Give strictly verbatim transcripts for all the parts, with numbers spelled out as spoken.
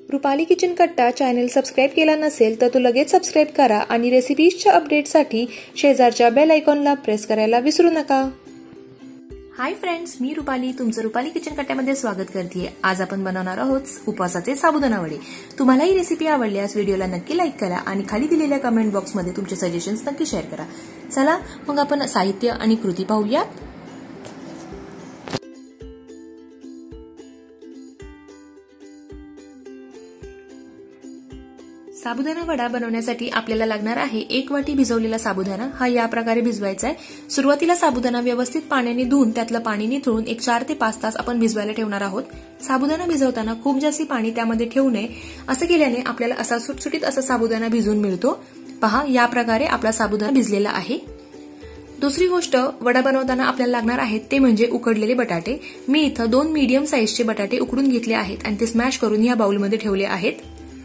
Rupali kitchen Katta channel subscribe केला नसेल तर तो लगेच सबस्क्राइब करा आणि रेसिपीजच्या अपडेटसाठी शेजारच्या बेल आयकॉनला प्रेस करायला विसरू नका। हाय फ्रेंड्स, मी रुपाली तुमचं रुपाली किचन कट्ट्यामध्ये स्वागत करते। आज आपण बनवणार आहोत उपवासाचे साबुदाणा वडे। तुम्हाला ही रेसिपी आवडल्यास व्हिडिओला नक्की लाईक करा आणि खाली दिलेल्या कमेंट बॉक्समध्ये तुमचे सजेशन्स नक्की शेअर करा। चला मग आपण साहित्य आणि कृती पाहूया। साबुदाणा वडा बनवण्यासाठी आपल्याला लागणार आहे एक वाटी भिजवलेला साबुदाणा। हा या प्रकारे भिजवायचा आहे। सुरुवातीला साबुदाणा व्यवस्थित पाण्याने धुवून त्यातलं पाणी निथळून एक चार ते पाच तास आपण भिजवायला ठेवणार आहोत। साबुदाणा भिजवताना खूप जास्त पाणी त्यामध्ये ठेवू नये। असं केल्याने आपल्याला असा सुटसुटीत असा साबुदाणा भिजून मिळतो। पहा, या प्रकारे आपला साबुदाणा भिजलेला आहे। दुसरी गोष्ट वडा बनवताना आपल्याला लागणार आहेत ते म्हणजे उकडलेले बटाटे। मी इथं दोन मीडियम साईजचे बटाटे उकडून घेतले आहेत आणि ते स्मॅश करून या बाउलमध्ये ठेवले आहेत।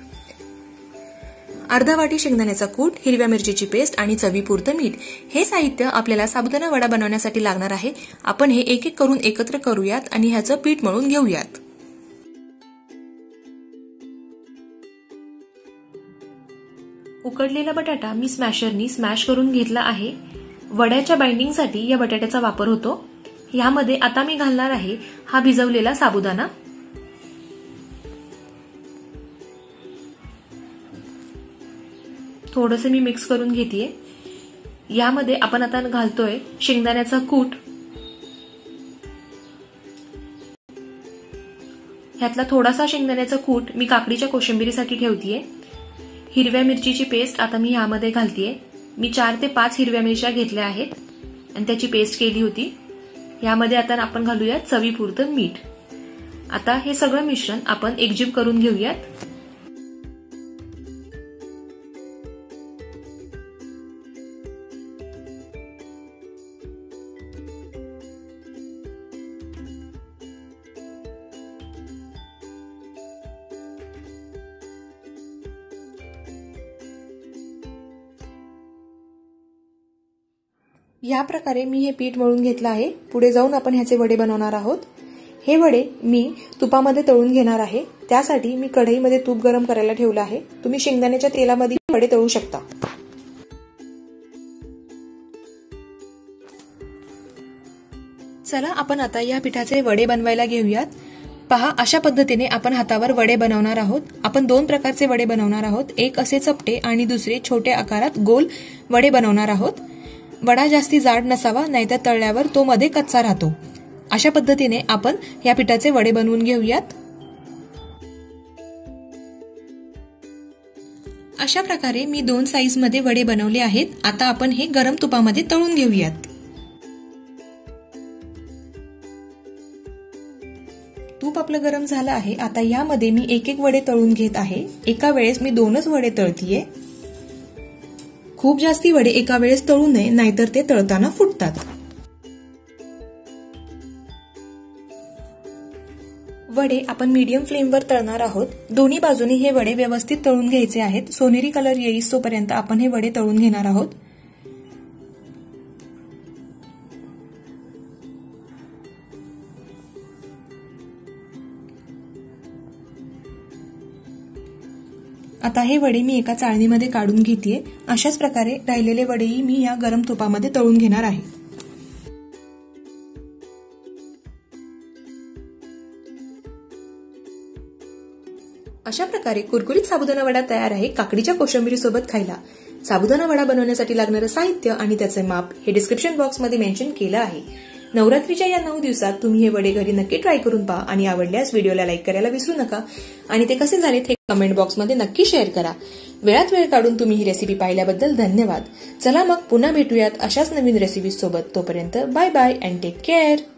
अर्धा वाटी शेंगदाण्याचा कूट, हिरव्या मिरचीची पेस्ट आणि चवीपुरतं मीठ हे साहित्य आपल्याला साबुदाणा वडा बनवण्यासाठी लागणार आहे। आपण हे एक एक करून एकत्र करूयात आणि ह्याचं पीठ मळून घेऊयात। उकडलेला बटाटा मी स्मॅशरनी स्मॅश करून घेतला आहे। वड्याच्या बाइंडिंगसाठी या बटाट्याचा वापर होतो। यामध्ये आता मी घालणार आहे हा भिजवलेला साबुदाणा। थोडंसं मी मिक्स करून घेतेय। यामध्ये आपण आता घालतोय शेंगदाण्याचा कूट। ह्यातला थोडासा शेंगदाण्याचा कूट मी काकडीच्या कोशिंबिरीसाठी ठेवतेय। हिरव्या मिरचीची पेस्ट आता मी यामध्ये घालतेय। मी चार ते पाच हिरव्या मिरच्या घेतल्या आहेत आणि त्याची पेस्ट केली होती। यामध्ये आता आपण घालूया चवीपुरतं मीठ। आता हे सगळं मिश्रण आपण एकजीव करून घेऊयात। या प्रकारे मी हे पीठ मळून घेतलं आहे। पुढे जाऊन आपण ह्याचे वडे बनवणार आहोत। हे वडे मी तुपामध्ये तळून घेणार आहे। त्यासाठी मी कढईमध्ये तूप गरम करायला ठेवलं आहे। तुम्ही शेंगदाण्याच्या तेलामध्ये वडे तळू शकता। चला आपण आता या पिठाचे वडे बनवायला घेऊयात। पहा, अशा पद्धतीने आपण हातावर वडे बनवणार आहोत। आपण दोन प्रकारचे वडे बनवणार आहोत। एक असे चपटे आणि दुसरे छोट्या आकारात गोल वडे बनवणार आहोत। वडा जास्ती जाड नसावा, नाहीतर तळल्यावर तो मध्ये कच्चा राहतो। अशा पद्धतीने आपण या पिठाचे वडे बनवून घेऊयात। अशा प्रकारे मी दोन साइज मध्ये वडे बनवले आहेत। आता आपण हे गरम तुपामध्ये तळून घेऊयात। तूप आपलं गरम झालं आहे। आता यामध्ये मी एक एक वडे तळून घेत आहे। एका वेळेस मी दोनच वडे तळतीये। खूप जास्ती वडे एका वेळेस तळू नये, नाहीतर ते तळताना फुटतात। वडे आपण मीडियम फ्लेमवर तळणार आहोत। दोन्ही बाजूनी हे वडे व्यवस्थित तळून घ्यायचे आहेत। सोनेरी कलर येईस्तोपर्यंत आपण हे वडे तळून घेणार आहोत। आता हे वडे मी एका चाळणीमध्ये काढून घेतेय। अशाच प्रकारे राहिलेले वडेही मी या गरम तुपामध्ये तळून घेणार आहे। अशा प्रकारे कुरकुरीत साबुदाणा वडा तयार आहे काकडीच्या कोशिंबिरी सोबत खायला। साबुदाणा वडा बनवण्यासाठी लागणारं साहित्य आणि त्याचे माप हे डिस्क्रिप्शन बॉक्समध्ये मेन्शन केलं आहे। नवरात्रीच्या या नऊ दिवसात तुम्ही हे वडे घरी नक्की ट्राय करून पहा आणि आवडल्यास व्हिडिओला लाईक करायला विसरू नका आणि ते कसे झाले ते कमेंट बॉक्समध्ये नक्की शेअर करा। वेळात वेळ काढून तुम्ही ही रेसिपी पाहिल्याबद्दल धन्यवाद। चला मग पुन्हा भेटूयात अशाच नवीन रेसिपीज सोबत। तोपर्यंत bye bye and take care.